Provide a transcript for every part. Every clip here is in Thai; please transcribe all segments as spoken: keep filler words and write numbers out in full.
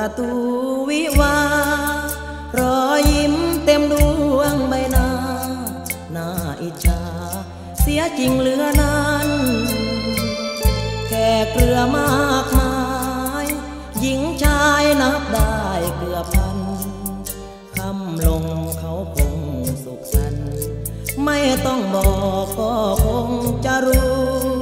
ประตูวิวารอยยิ้มเต็มดวงใบหน้าน่าอิจฉาเสียจริงเหลือนั้นแก่เกลือมากมายหญิงชายนับได้เกือบพันคำลงเขาคงสุขสันต์ไม่ต้องบอกก็คงจะรู้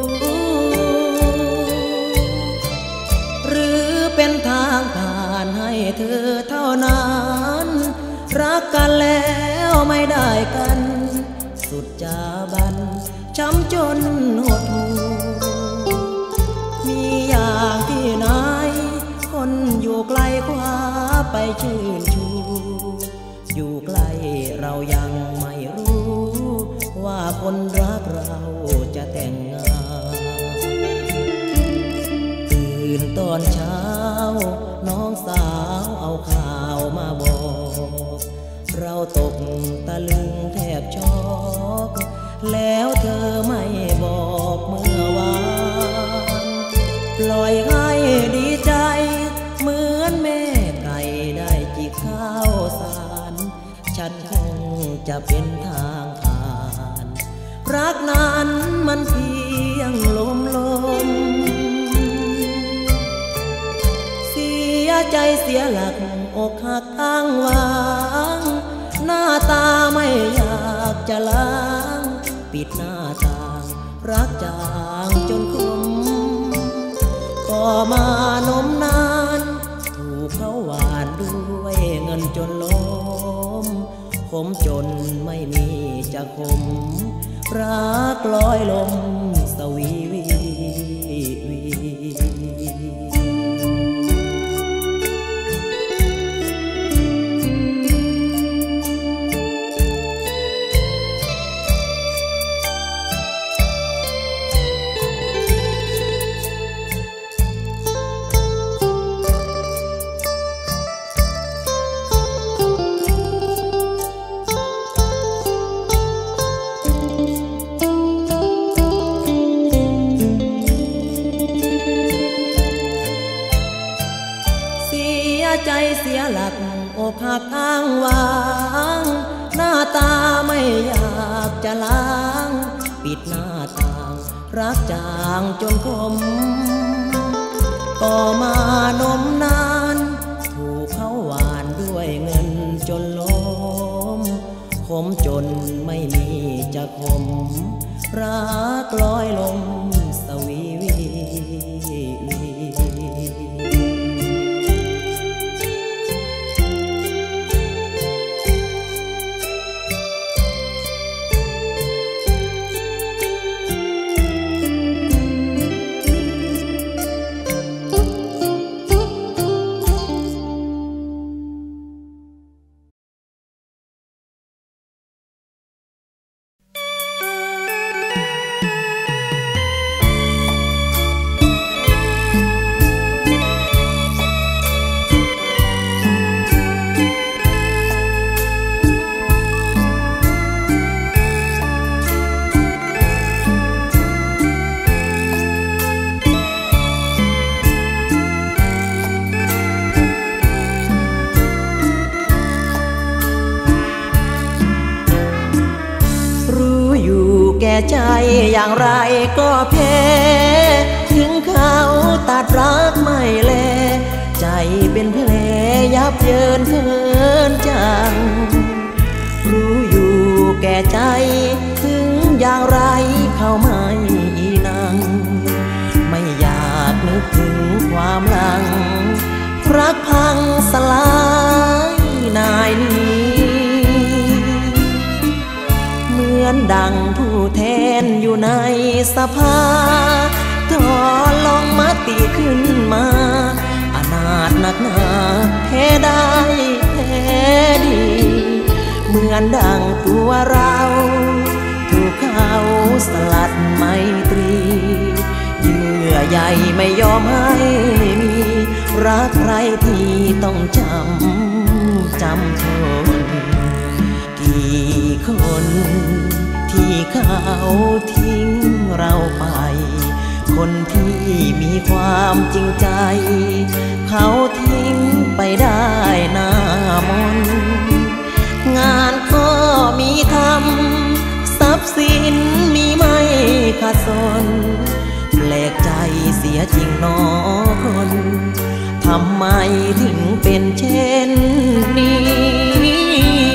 หรือเป็นทางผ่านให้เธอเท่านั้นรักกันแล้วไม่ได้กันสุดจาบันช้ำจนหดหู่มีอย่างที่ไหนคนอยู่ไกลคว้าไปชื่นชูอยู่ใกล้เรายังไม่รู้ว่าคนรักเราจะแต่งงานตื่นตอนเช้าน้องสาวเอาข่าวมาบอกเราตกตะลึงแทบช็อกแล้วเธอไม่บอกเมื่อวานปล่อยให้ดีใจเหมือนแม่ไก่ได้จิกข้าวสารฉันคงจะเป็นทางผ่านรักนั้นมันเพียงลมลมเสียใจเสียหลักอกหักอ้างว้างหน้าตาไม่อยากจะล้างปิดหน้าต่างรักจางจนคมก็มานมนานถูกเขาหวานด้วยเงินจนล้มขมจนไม่มีจะคมรักลอยลมสวีวีวีใจเสียหลักอกหักอ้างว้างหน้าตาไม่อยากจะล้างปิดหน้าต่างรักจางจนคมก็มานมนานถูกเขาหวานด้วยเงินจนล้มขมจนไม่มีจะคมรักลอยลมสวีวีใจอย่างไรก็แพ้ถึงเขาตัดรักไม่แลใจเป็นแผลยับเยินเหินจังรู้อยู่แก่ใจถึงอย่างไรเขาไม่นังไม่อยากนึกถึงความหลังรักพังสลายนายนี้เหมือนดังผู้แทนอยู่ในสภาถอนลงมติขึ้นมาอนาถหนักหนาแพ้ได้แพ้ดีเหมือนดังตัวเราถูกเขาสลัดไมตรีเยื่อใยไม่ยอมให้มีรักใครที่ต้องจำจำทนกี่คนที่เขาทิ้งเราไปคนที่มีความจริงใจเขาทิ้งไปได้หน้ามนงานก็มีทำทรัพย์สินมีไม่ขาดสนแปลกใจเสียจริงน้อคนทำไมถึงเป็นเช่นนี้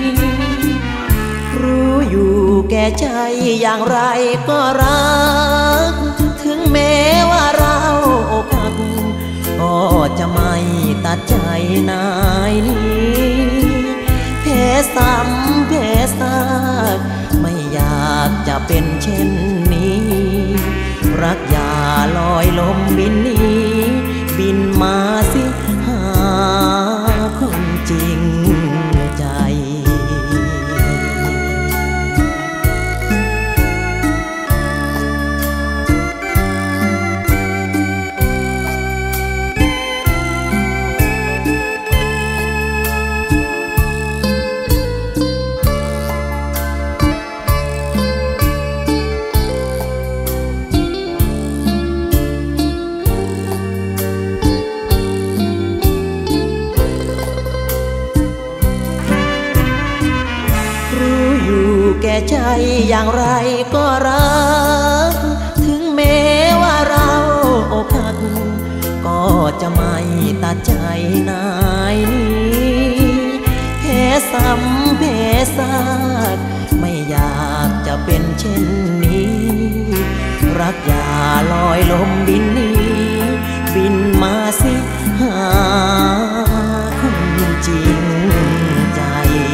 รู้อยู่แก่ใจอย่างไรก็รักถึงแม้ว่าเราอกหักก็จะไม่ตัดใจนายนี้แพ้ซ้ำแพ้ซากไม่อยากจะเป็นเช่นนี้รักอย่าลอยลมบินหนีบินมาสิหาคนจริงใจแก่ใจอย่างไรก็รักถึงแม้ว่าเราอกหักก็จะไม่ตัดใจนายนี้แพ้ซ้ำแพ้ซากไม่อยากจะเป็นเช่นนี้รักอย่าลอยลมบินหนีบินมาสิหาคนจริงใจ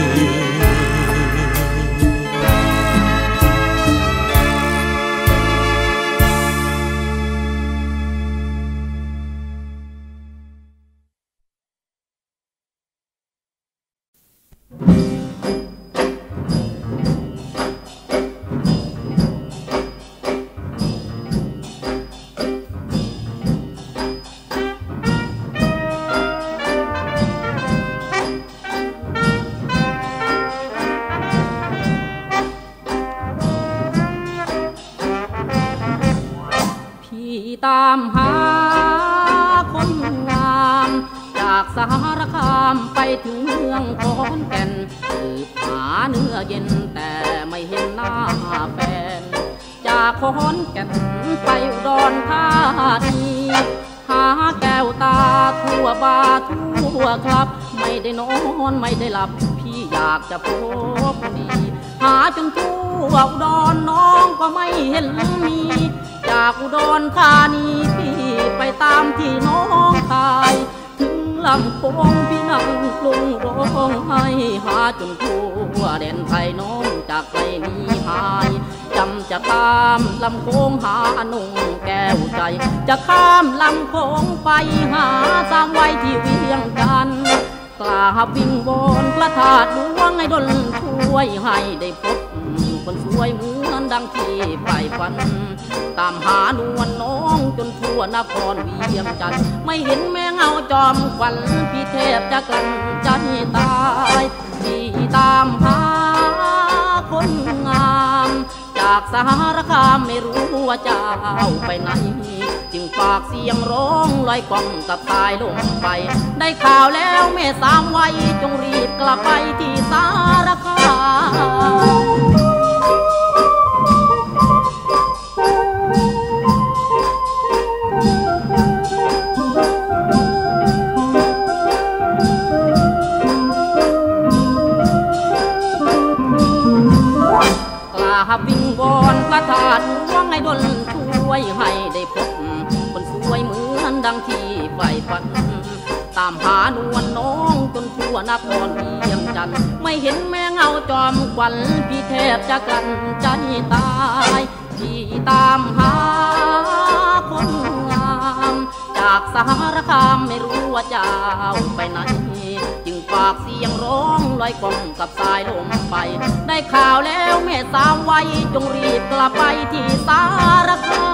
ตามหาคนงามจากสารคามไปถึงเมืองขอนแก่นสืบหาเนื้อเย็นแต่ไม่เห็นหน้าแฟนจากขอนแก่นไปอุดรธานีหาแก้วตาทั่วบาทั่วครับไม่ได้นอนไม่ได้หลับพี่อยากจะพบคนดีหาจนทั่วอุดรน้องก็ไม่เห็นมีจากอุดรธานีพี่ไปตามที่น้องตายถึงลำโพงพี่นั่งกลุ้งร้องไห้หาจนทั่วแดนไทยน้องจากไกลนี้หายจำจะข้ามลำโพงหานุ่งแก้วใจจะข้ามลำโพงไปหาสามไว้ที่เวียงจันทร์กราบวิงวอนพระธาตุหลวงให้ดลช่วยให้ได้พบคนสวยเหมือนดังที่ใฝ่ฝันตามหานวลน้องจนทั่วนครเวียงจันทร์ไม่เห็นแม่เงาจอมขวัญพี่เทพจะกลั่นใจตายพี่ตามหาคนงามจากสารคามไม่รู้ว่าเจ้าไปไหนจึงฝากเสียงร้องลอยกล่องกับสายลมไปได้ข่าวแล้วแม่สามวัยจงรีบกลับไปที่สารคามวิงวอนพระธาตุหลวงให้ดลช่วยให้ได้พบคนสวยเหมือนดังที่ใฝ่ฝันตามหานวลน้องจนทั่วนครเวียงจันทร์ไม่เห็นแม่เงาจอมขวัญพี่แทบจะกลั่นใจตายพี่ตามหาคนงามจากสารคามไม่รู้ว่าเจ้าไปไหนจึงฝากเสียงร้องลอยกล่องกับสายลมไปได้ข่าวแล้วแม่สาวไว้จงรีบกลับไปที่สารคาม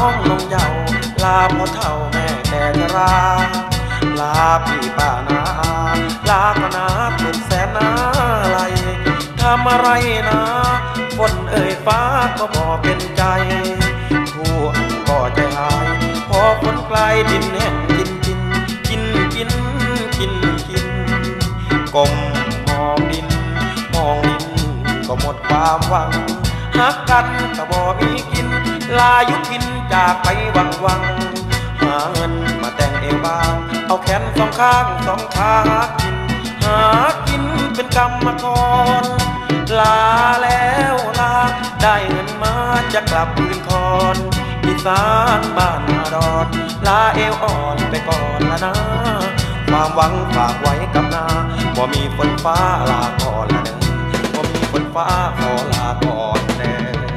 องลงเยาลาพ่อเฒ่าแม่แก่ชราลาพี่ป้านาลาก็นาสุดแสนนาไหลทำอะไรนะฝนเอ่ยฟ้าก็บอกเป็นใจทั่วก็ใจหายพอฝนไกลดินแห้งกินกินกินกินกินกินก้มมองดินมองดินก็หมดความหวังหักกันก็บ่มีกินลายุกินจากไปวังวังหาเงินมาแต่งเอวบางเอาแขนสองข้างสองขากินหากินเป็นกรรมกรลาแล้วลาได้เงินมาจะกลับคืนทอนอีสานบ้านนาดอนลาเอวอ่อนไปก่อนละนะความหวังฝากไว้กับนาบ่มีฝนฟ้าลาก่อนละเด้อบ่มีฝนฟ้าขอลาก่อนแน่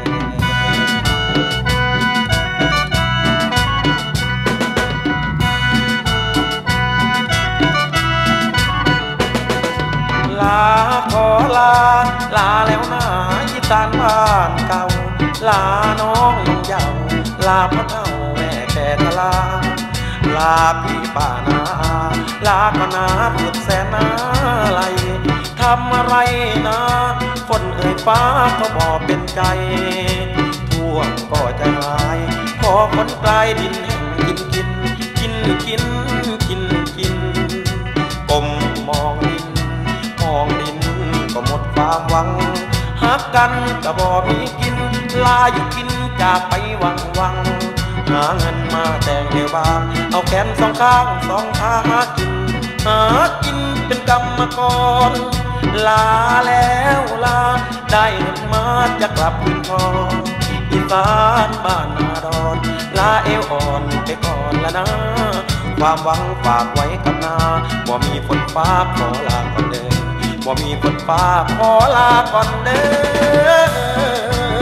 ลาขอลาลาแล้วนะอีสานบ้านเก่าลาน้องลงเยาลาพ่อเฒ่าแม่แก่ชราลาพี่ป้านาลาก็นาสุดแสนนาไหลทำอะไรนะฝนเอ่ยฟ้าก็บอกเป็นใจท่วงก็ใจหายพอฝนไกลดินแห้งกินกินกินกินกินกินก้มมองดินมองดินก็หมดความหวังหักกันก็บ่มีกินลาอยู่กินจากไปวังวังหาเงินมาแต่งเอวบางเอาแขนสองข้างสองขาหากินหากินเป็นกรรมกรลาแล้วลาได้เงินมาจะกลับคืนทองอีสานบ้านนาดอนลาเอวอ่อนไปก่อนละนะความหวังฝากไว้กับนาบ่มีฝนฟ้าขอลาก่อนเด้อบ่มีฝนฟ้าขอลาก่อนเด้อ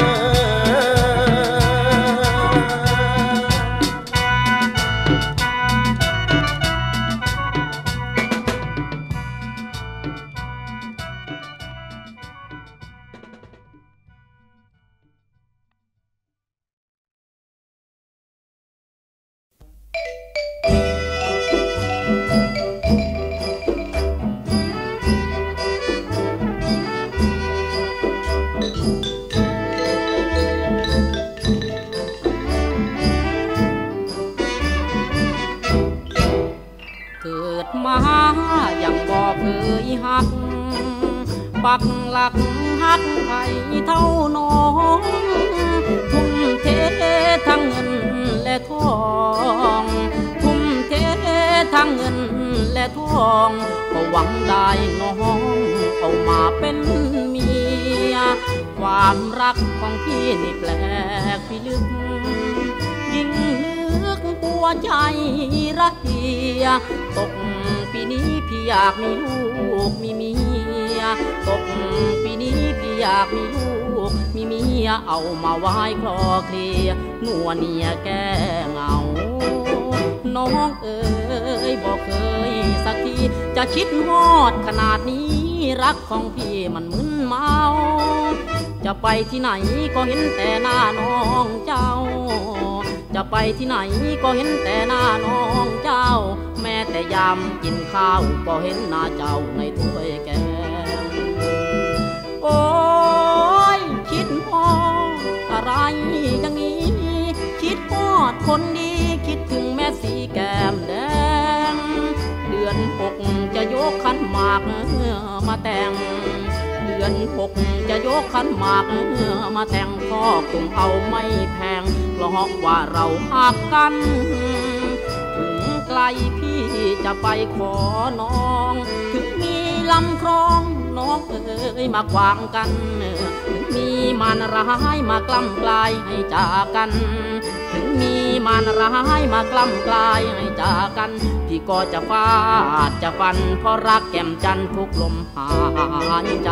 ยังบ่เคยหักปักหลักหักไผเท่าน้องทุ่มเททั้งเงินและทองทุ่มเททั้งเงินและทองก็หวังได้น้องเอามาเป็นเมียความรักของพี่นี่แปลกพิลึกยิ่งนึกปวดใจระเหียตกปีนี้พี่อยากมีลูกมีเมียตกปีนี้พี่อยากมีลูกมีเมียเอามาไว้คลอเคลียนัวเนียแก้เหงาน้องเอ๋ยบอกเคยสักทีจะคิดฮอดขนาดนี้รักของพี่มันมึนเมาจะไปที่ไหนก็เห็นแต่หน้าน้องเจ้าจะไปที่ไหนก็เห็นแต่หน้าน้องเจ้าแม้แต่ยามกินข้าวก็เห็นหน้าเจ้าในถ้วยแกงโอ้ยคิดฮอดอะไรอย่างนี้คิดฮอดคนดีคิดถึงแม่สีแก้มแดงเดือนหกจะยกขันหมากมาแต่งเดือนหกจะยกขันหมากมาแต่งพ่อคงเอาไม่แพงเพราะว่าเราหักกันถึงไกลพี่จะไปขอน้องถึงมีลำคลองน้องเอ๋ยมาขวางกันถึงมีมารร้ายมากล้ำกลายให้จากกันถึงมีมารร้ายมากล้ำกลายให้จากกันพี่ก็จะฟาดจะฟันเพราะรักแก้มจันทุกลมหายใจ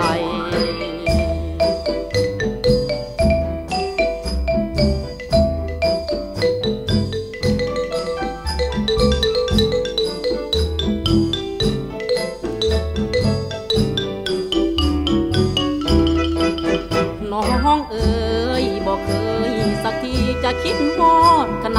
น้องเอ๋ยบอกเคยสักทีจะคิดฮอดข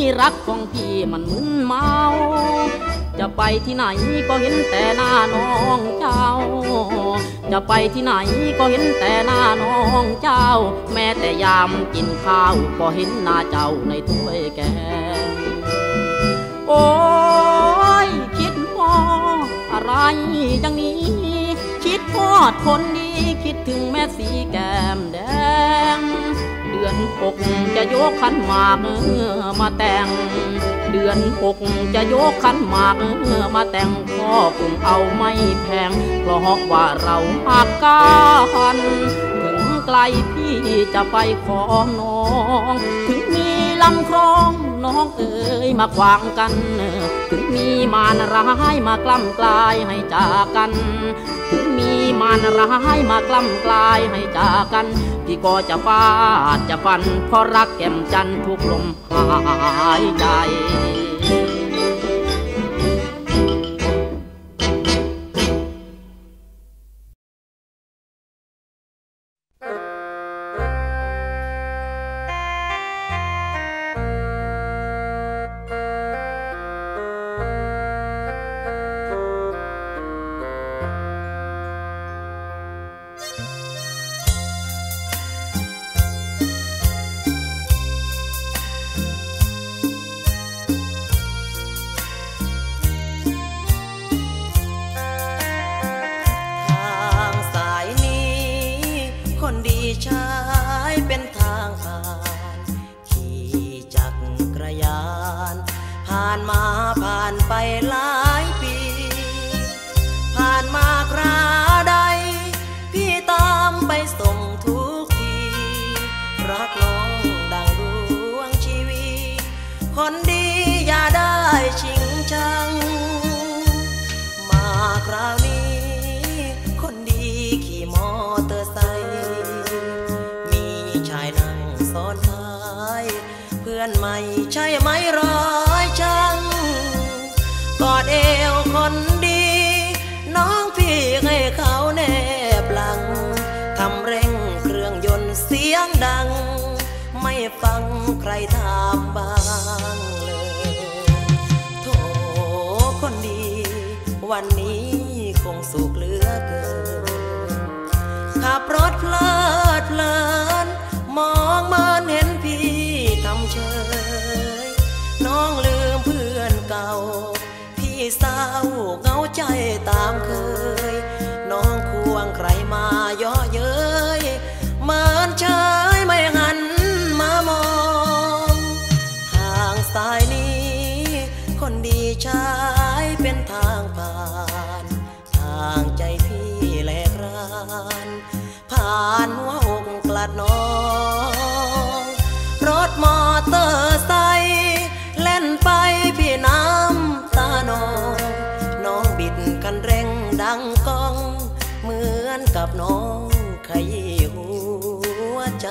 รักของพี่มันมึนเมาจะไปที่ไหนก็เห็นแต่หน้าน้องเจ้าจะไปที่ไหนก็เห็นแต่หน้าน้องเจ้าแม้แต่ยามกินข้าวก็เห็นหน้าเจ้าในถ้วยแกงโอ้ยคิดพออะไรอย่างนี้คิดพอดคนดีคิดถึงแม่สีแก้มแดงเดือนหกจะยกขันหมากมาแต่งเดือนหกจะยกขันหมากมาแต่งพ่อคงเอาไม่แพงเพราะว่าเราหักกันถึงไกลพี่จะไปขอน้องถึงมีลำคลองน้องเอ๋ยมาขวางกันถึงมีมารร้ายมากล้ำกลายให้จากกันถึงมีมารร้ายมากล้ำกลายให้จากกันพี่ก็จะฟาดจะฟันเพราะรักแก้มจันทร์ทุกลมหายใจฟังใครถามบ้างเลยโถคนดีวันนี้คงสุขเหลือเกินขับรถเพลิดเพลินมองเมินเห็นพี่ทำเฉยน้องลืมเพื่อนเก่าพี่เศร้าเหงาใจตามเคยน้องควงใครมาย่อเย้ยเมินเฉยไม่หันสายนี้คนดีใช้เป็นทางผ่านทางใจพี่แหลกรานผ่านหัวอกกลัดน้องรถมอเตอร์ไซค์เล่นไปพี่น้ำตานองน้องบิดกันเร่งดังก้องเหมือนกับน้องขยี้หัวใจ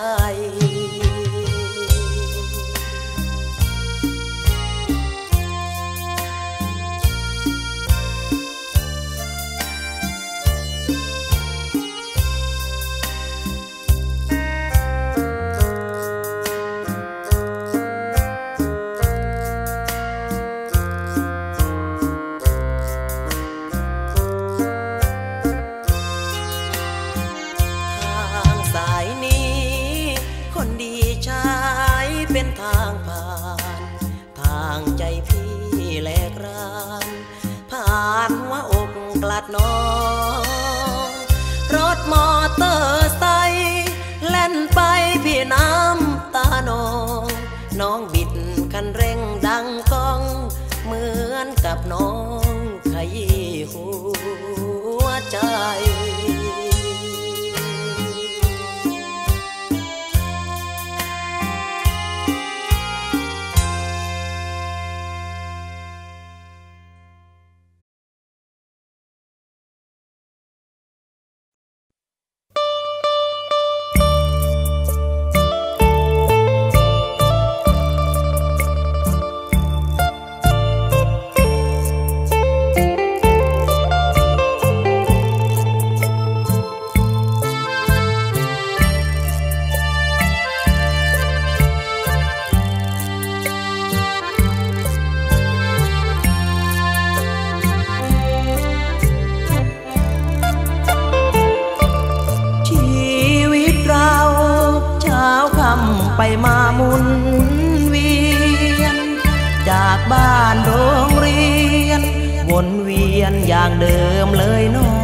น้องรถมอเตอร์ไซค์เล่นไปพี่น้ำตานองน้องบิดคันเร่งดังก้องเหมือนกับน้องขยี้หัวใจไปมาหมุนเวียนจากบ้านโรงเรียนวนเวียนอย่างเดิมเลยน้อ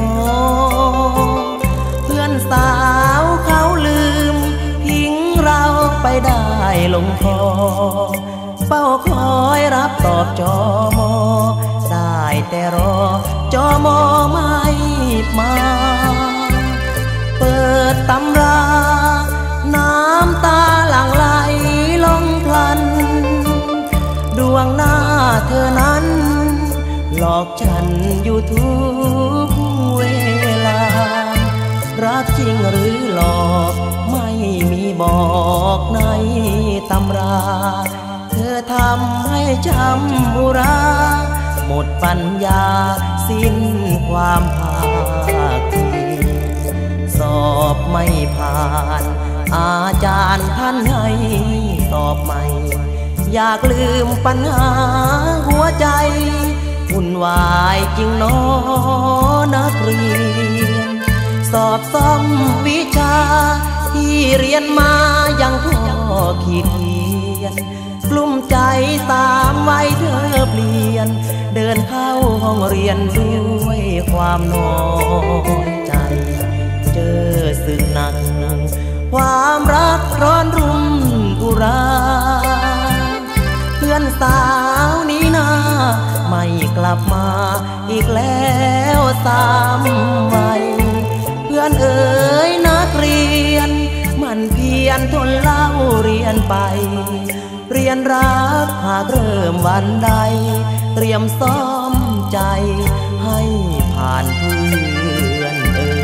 เพื่อนสาวเขาลืมทิ้งเราไปได้ลงคอเป้าคอยรับตอบจอมอได้แต่รอจอมอไม่มาเปิดตำราน้ำตาหลั่งไหลลงพลันดวงหน้าเธอนั้นหลอกฉันอยู่ทุกเวลารักจริงหรือหลอกไม่มีบอกในตำราเธอทำให้จำอุราหมดปัญญาสิ้นความภาคดีสอบไม่ผ่านอาจารย์ท่านให้ตอบใหม่อยากลืมปัญหาหัวใจวุ่นวายจริงน้อนักเรียนสอบซ่อมวิชาที่เรียนมายังพ่อขีดเขียนกลุ้มใจสามวัยเธอเปลี่ยนเดินเข้าห้องเรียนด้วยความน้อยใจเจอสึกหนักความรักร้อนรุ่มอุราเพื่อนสาวนี้นาไม่กลับมาอีกแล้วสามวัยเพื่อนเอ๋ยนักเรียนมันเพียรทนเล่าเรียนไปเรียนรักหากเริ่มวันใดเตรียมซ้อมใจให้ผ่านเพื่อนเอ๋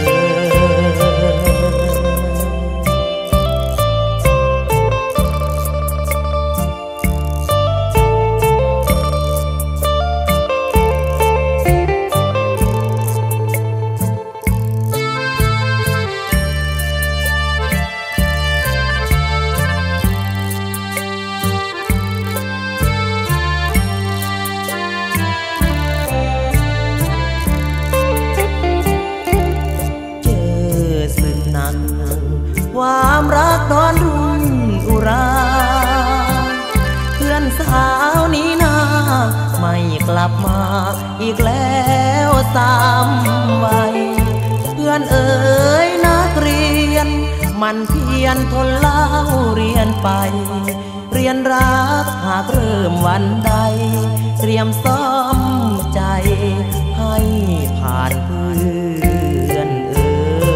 ความรักตอนรุ่นอุราเพื่อนสาวนี้นาไม่กลับมาอีกแล้วสามวัยเพื่อนเอ๋ยนักเรียนมันเพียรทนเล่าเรียนไปเรียนรักหากเริ่มวันใดเตรียมซ้อมใจให้ผ่านเพื่อนเอ๋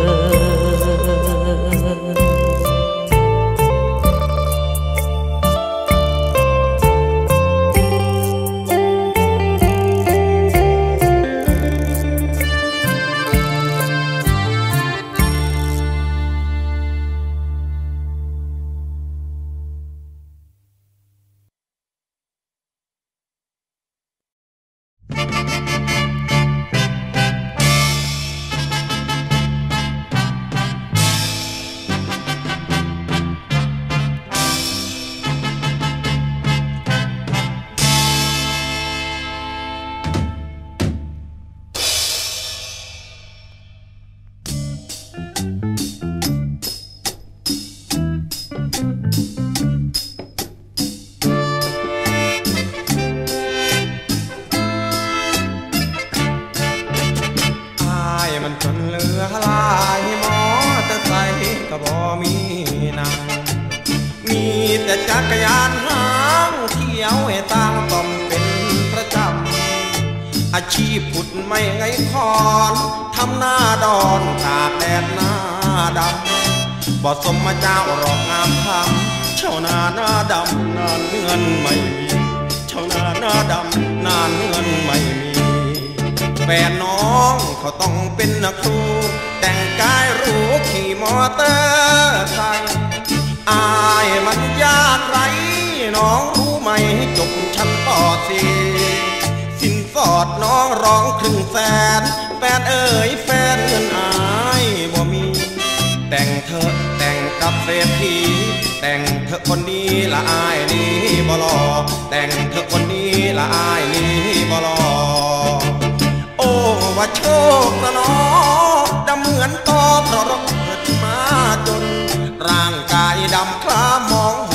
จักรยานหางเที่ยวให้ต่างต้องเป็นประจำอาชีพขุดไม่ไงคอนทำหน้าดอนตากแดดหน้าดำบ่สมมาเจ้าหรอกงามคำชาวนาหน้าดำนานเงินไม่มีชาวนาหน้าดำนานเงินไม่มีแฟนน้องเขาต้องเป็นนักครูแต่งกายหรูขี่มอเตอร์ไซค์อายมันยากไรน้องรู้ไหมจบชั้นปอสี่สินสอดน้องร้องครึ่งแสนแฟนเอ๋ยแฟนเงินอายบ่มีแต่งเธอแต่งกับเศรษฐีแต่งเธอคนนี้ละอายนี้บ่รอแต่งเธอคนนี้ละอายนี้บ่รอโอ้ว่าโชคนะน้อดำเหมือนตอเพราะเราเกิดมาจนร่างกายดำคล้ามอง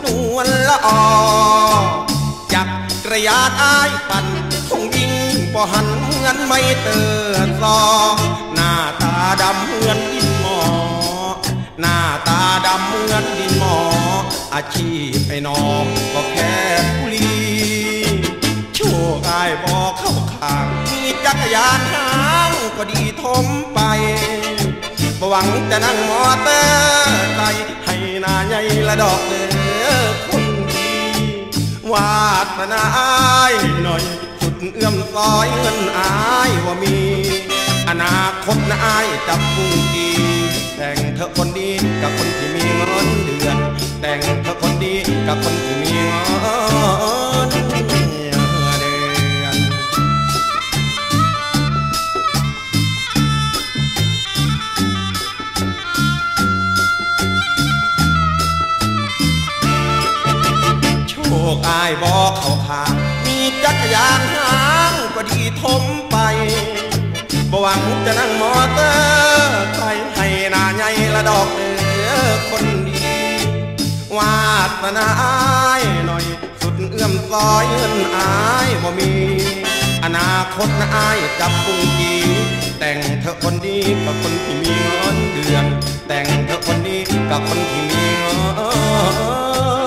วนละออจักรยานอ้ายปั่นคงยิ่งบ่หันเหมือนไม่เตือนซอหน้าตาดำเหมือนดินหมอหน้าตาดำเหมือนดินหมออาชีพไอ้น้องก็แค่กุลีโชคอ้ายบอกเข้าข้างมีจักรยานหางก็ดีทมไปบ่หวังจะนั่งมอเตอร์ไซค์ให้หน้าใหญ่ละดอกเด้อคนดีวาสนาอ้ายหน่อยสุดเอื้อมซอยเงินอ้ายว่ามีอนาคตนะอ้ายจับผู้ดีแต่งเธอคนดีกับคนที่มีเงินเดือนแต่งเธอคนดีกับคนที่มีเงินเดือนโชคอายบอกเขาข้างมีจักรยานหางก็ดีทมไปบ่หวังจะนั่งมอเตอร์ไซค์ให้หน้าใหญ่ละดอกเด้อคนดีวาสนาอ้ายหน่อยสุดเอื้อมซอยเงินอ้ายบ่มีอนาคตนะอ้ายจับปุงกีแต่งเธอคนดีกับคนที่มีเงินเดือนแต่งเธอคนดีกับคนที่มีเงิน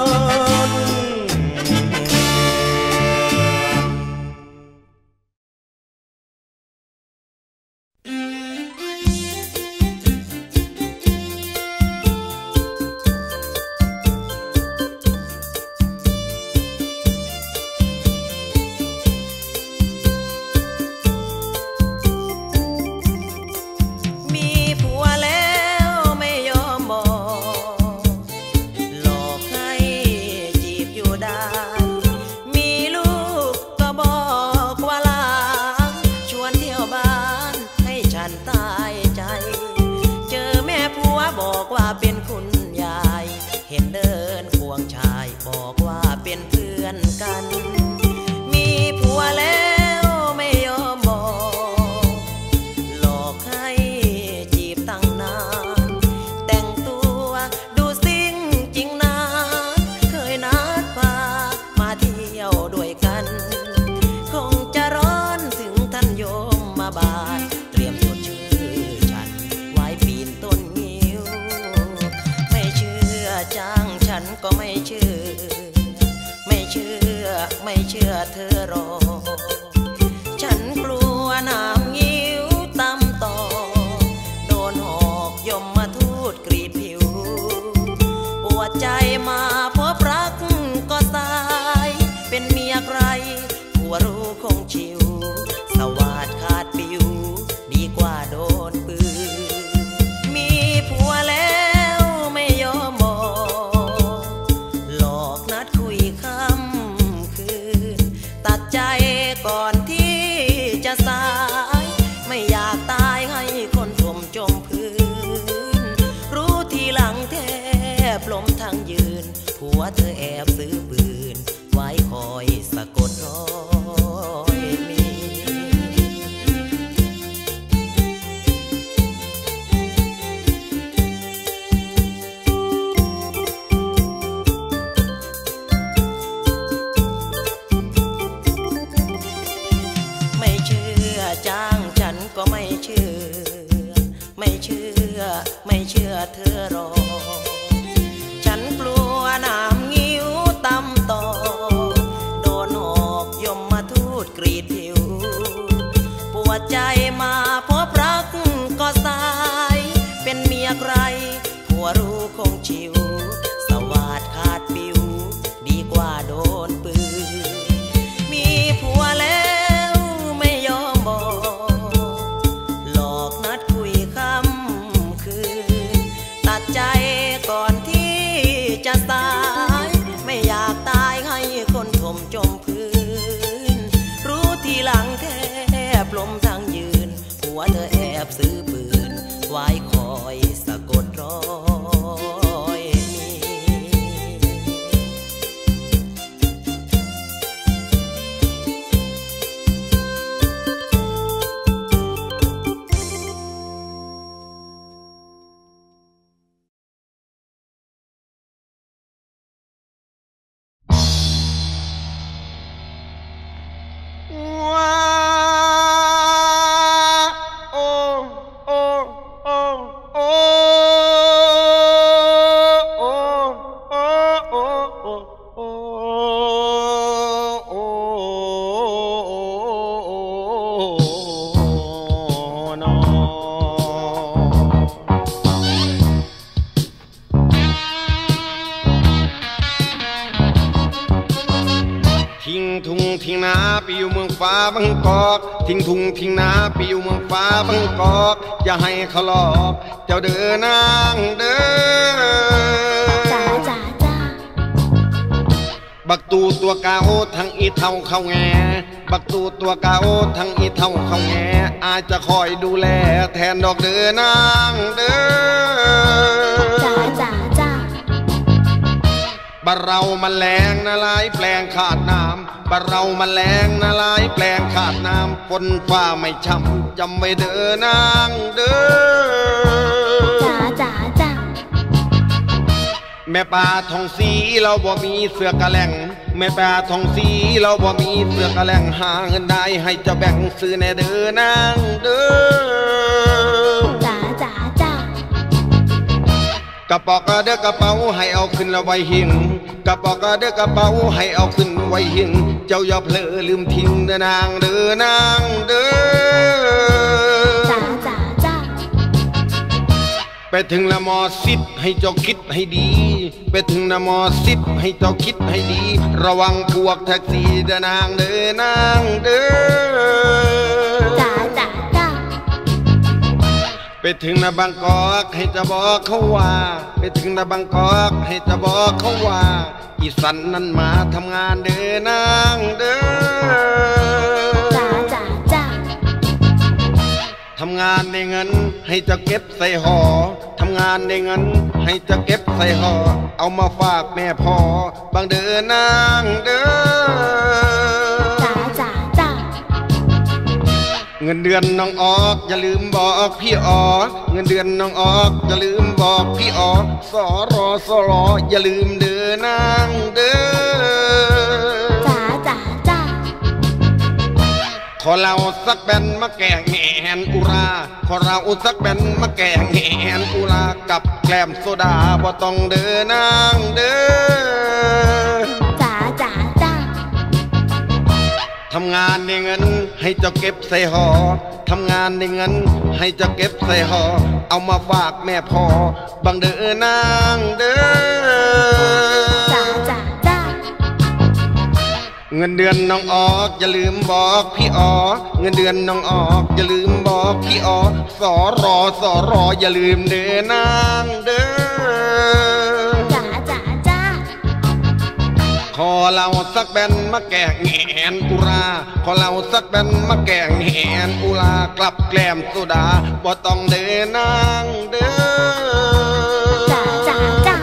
เธอรอฉันกลัวน้ำงิ้วตำต่อโดนหอกยมมาทูดกรีดผิวปวดใจมาพบรักก็สายเป็นเมียใครผัวรู้คงชิวสวาดขาดปิวดีกว่าโดนปืนมีผัวแล้วไม่ยอมบอกหลอกนัดคุยค่ำคืนตัดใจก่อนที่จะสายไม่อยากตายให้คนถมจมพื้นรู้ทีหลังแทบล้มทั้งยืนผัวเธอแอบซื้อปืนไว้คอยสะกดรอยมีไม่เชื่อจ้างฉันก็ไม่เชื่อไม่เชื่อไม่เชื่อเธอหรอกฉันกลัวน้ำงิ้วตโอ้โอ้โอ้โอ้นอทิ้งทุ่งทิ้งนาไปอยู่เมืองฟ้าบางกอกทิ้งทุ่งทิ้งนาไปอยู่เมืองฟ้าบางกอกอย่าให้เขาหลอกเจ้าเดินนางเด้อจ้าจ้าจ้าบักตูตัวเก่าทั้งอีเท่าเข้าแงบักตูตัวเก่าทั้งอีเท่าเข้าแงอาจจะคอยดูแลแทนดอกเดินนางเด้อจ้าจ้าจ้าบ้านเรามันแรงนะลายแปลงขาดน้ำบ้านเรามันแรงนะลายแปลงขาดน้ำฝนฟ้าไม่ช่ำจำไว้เด้อนางเด้อจ้าจ้าจ้าแม่ป่าทองสีเราบ่มีเสือกระแหลงแม่ป่าทองสีเราบ่มีเสือกระแหลงหาเงินได้ให้จะแบ่งซื้อแน่เด้อนางเด้อจ้าจ้าจ้ากระป๋องเด้อกระเป๋าให้เอาขึ้นแล้วไว้หิงกระป๋องเด้อกระเป๋าให้เอาขึ้นไว้หิงเจ้าอย่าเผลอลืมทิ้งเด้อนางเด้อนางเด้อจ้าจ้าจ้าไปถึงละมอสิทธิ์ให้เจ้าคิดให้ดีไปถึงละมอสิทธิ์ให้เจ้าคิดให้ดีระวังพวกแท็กซี่เด้อนางเด้อนางเด้อจ้าจ้าจ้าไปถึงนาบางกอกให้จะบอกเขาว่าไปถึงนาบางกอกให้จะบอกเขาว่าอีสันนั้นมาทำงานเด้อนางเด้อจ้าจ้าจ้าทำงานในเงินให้จะเก็บใส่ห่อทำงานในเงินให้จะเก็บใส่ห่อเอามาฝากแม่พ่อบางเด้อนางเด้อจ้าจ้าจ้าเงินเดือนน้องออกอย่าลืมบอกพี่อ๋อเงินเดือนน้องออกอย่าลืมบอกพี่อ๋อสอรอสอรออย่าลืมเด้อนางเด้อจ้าจ้าจ้าขอเราสักแบนมาแกงแหนอุราขอเราสักแบนมาแกงแหนอุรากับแกล้มโซดาบ่ต้องเด้อนางเด้อจ้าจ้าจ้าทำงานในเงินให้เจ้าเก็บใส่ห่อทำงานในเงินให้เจ้าเก็บใส่ห่อเอามาฝากแม่พ่อบางเด้อนางเด้อจ้าจ้าจ้าเงินเดือนน้องออกอย่าลืมบอกพี่อ๋อเงินเดือนน้องออกอย่าลืมบอกพี่อ๋อสอรอสอรออย่าลืมเด้อนางเด้อจ้าจ้าจ้าขอเราสักแบนมาแกงแหนอุราขอเราสักแบนมาแกงแหนอุรากลับแกล้มโซดาบ่ต้องเด้อนางเด้อจ้าจ้าจ้า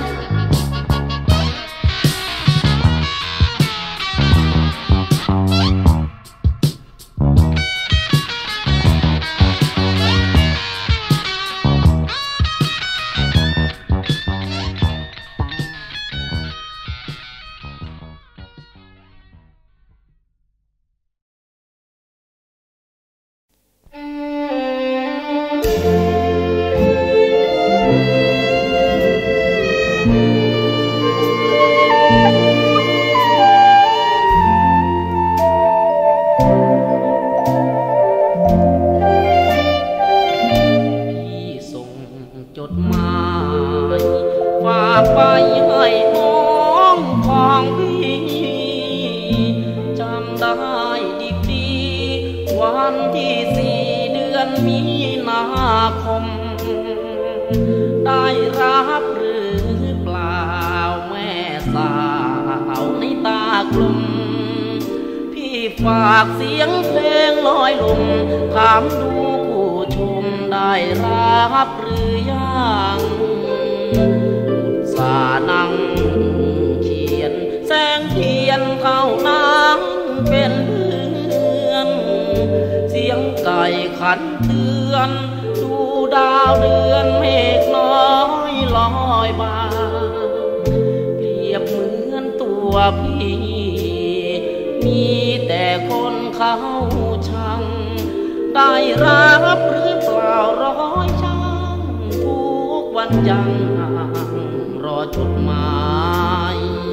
ได้รับหรือเปล่าแม่สาวในตากลุ่มพี่ฝากเสียงเพลงลอยลมถามดูผู้ชมได้รับหรือยังสานังเขียนแสงเทียนเท่านั้นเป็นเพื่อนเสียงไก่ขันเตือนดูดาวเดือนเมฆน้อยลอยมาเปรียบเหมือนตัวพี่มีแต่คนเขาชังได้รับหรือเปล่าร้อยช่างทุกวันยังรอจดหมาย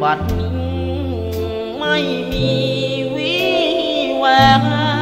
บัดนี้ไม่มีวี่แวว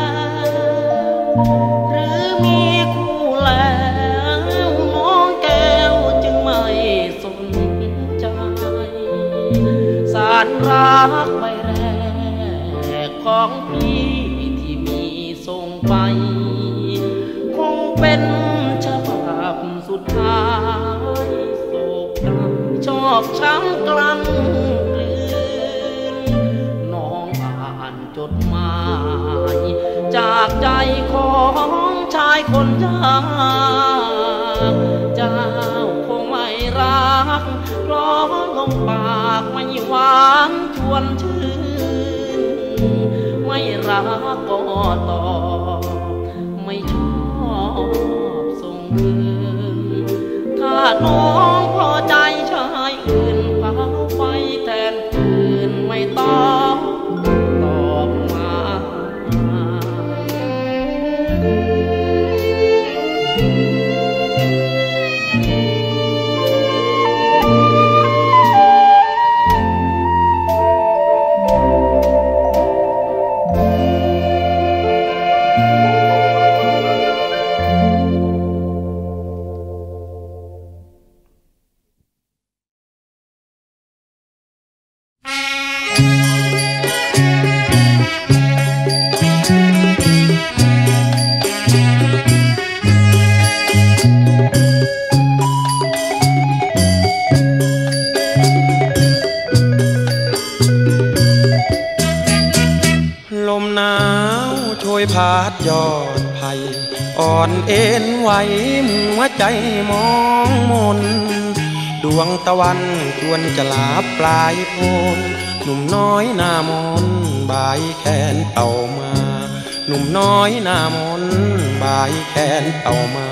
หรือมีคู่แล้วน้องแก้วจึงไม่สนใจสารรักใบแรกของพี่ที่มีส่งไปคงเป็นฉบับสุดท้ายโศกดำชอกช้ำกลางคืนน้องอ่านจดหมายจากใจของชายคนยากเจ้าคงไม่รักเพราะลมปากไม่หวานชวนชื่นไม่รักก็ตอบไม่ชอบส่งคืนถ้าน้องพอใจชายอื่นเผาไฟแทนคืนไม่ต้องตอบมาพัดยอดไผ่อ่อนเอ็นไหวหัวใจมองมนดวงตะวันชวนจะลาปลายโพนหนุ่มน้อยหน้ามนบายแขนเต่ามาหนุ่มน้อยหน้ามนบายแขนเต่ามา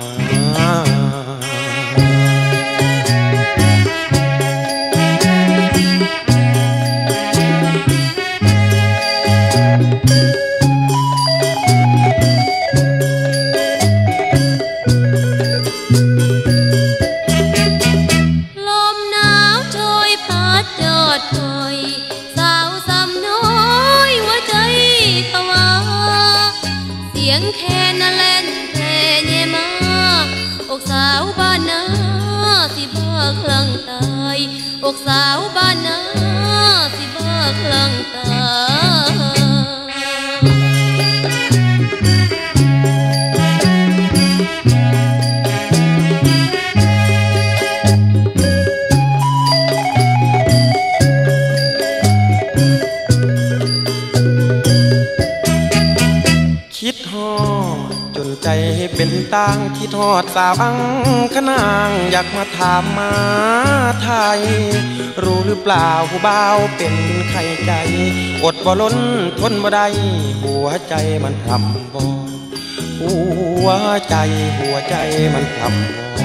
อกสาวบ้านนาสิบ่คลั่งตาคิดฮอดจนใจเป็นต่างคิดฮอดสาวอังขนางอยากมาถามมาไทยรู้หรือเปล่าผู้บ่าวเป็นไข้ใจอดบ่ล้นทนบ่ได้หัวใจมันพร่ำบ่หัวใจหัวใจมันพร่ำบ่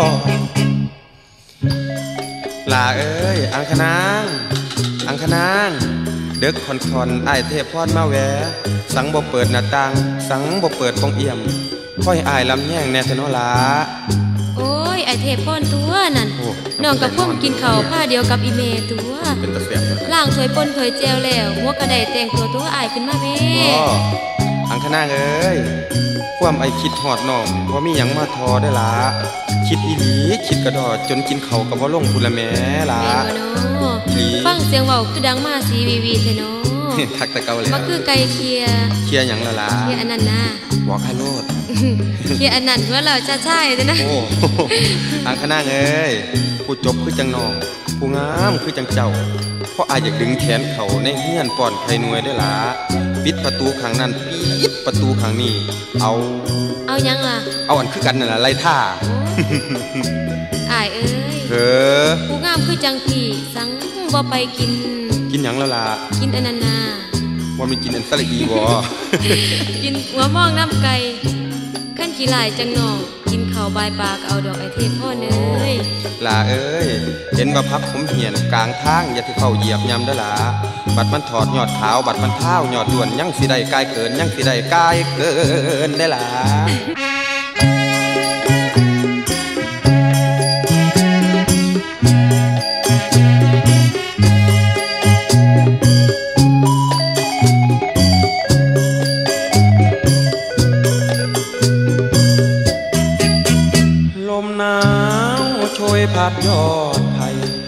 ลาเอ้ยอังขนางอังขนางเด็กคอนคอนไอเทพพรมาแวสังบ่เปิดหน้าต่างสังบ่เปิดฟองเอี่ยมค่อยอายลำแย่งแน่เถอะเนาะล่ะโอ้ยไอเทพพรตัวนั่นน้องกับพวกกินข้าวผ้าเดียวกับอีเมตัวเป็นตะเสียบล่างถวยปนถวยแจวแล้วหัวกระไดแต่งตัวตัวอายขึ้นมาแม่อังคณางเอ้ยความไอคิดหอดน้องว่ามีหยังมาทอได้ล่ะคิดอีหลีคิดกระดอจนกินเขากับว่าลงพุ่นละแม่ล่ะฟังเสียงเว้าคือดังมาสีวีวีเทโนทักตะเกาเลยมาคือไก่เคียเคียหยังละล่ะเคียอันนั้นนะบอกให้โลดเคียอันนั้นว่าเราจะใช่เลยนะโอ้อังคณางเอ้ยผู้จบคือจังน้องผู้งามคือจังเจ้าเพราะอายอยากดึงแขนเขาในเฮือนป่อนไข่หน่วยได้ล่ะปิดประตูข้างนั้นปิดประตูข้างนี้เอาเอายังล่ะเอาอันคือกันนั่นแหละไล่ท่าอายเอ้ยเออผู้งามคือจังพี่สังบ่ไปกินกินหยังแล้วล่ะกินอันนั้นน่ะว่ามีกินอันสละอีบ่กินหัวมองน้ำไก่ขั้นขี้ลายจังน้องกินข้าวบายปากเอาดอกไอเทพพ่อเนยล่ะเอ้ยเห็นว่าพักผมเหียนกลางทางอย่าที่เข้าเหยียบยำได้ล่ะบัดมันถอดยอดขาวบัดมันเท้ายอดด่วนยังสิได้กายเกินยังสิได้กายเกินได้ล่ะ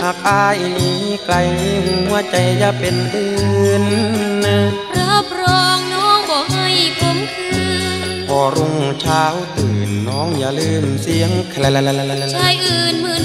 ากอายหนีไกลหัวใจอย่าเป็นอื่นรับรองน้องบอกให้ผมคืนพอรุ่งเช้าตื่นน้องอย่าลืมเสียงแคลชายอื่นเหมือน